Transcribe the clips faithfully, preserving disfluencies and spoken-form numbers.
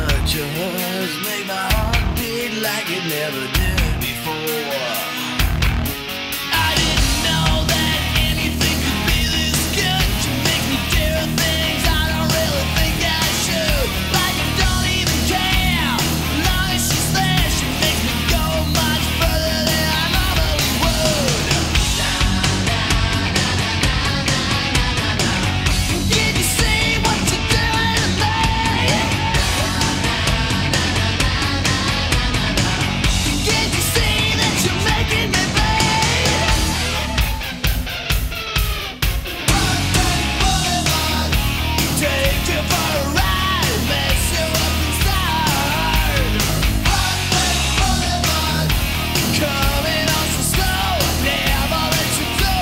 touches make my heart beat like it never did before. I didn't know that anything could be this good. You make me do things I don't really think I should. Like I don't even care. As long as she's there, she makes me go much further than I normally would. Can you see what you're doing to me? Can't you see that you're making me bleed? Take you for a ride, mess you up inside. Coming on so slow, never let you go.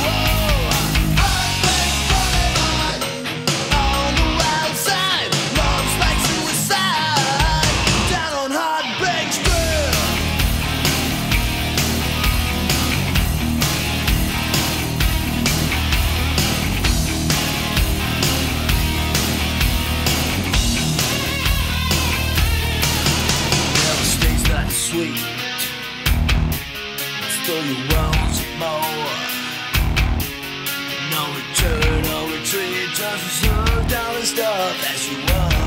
On the wild side, love's like suicide. Down on Heartbreak Street. Never stays that sweet. Still you want more. No return, no retreat. Just reserve down the stuff as you want.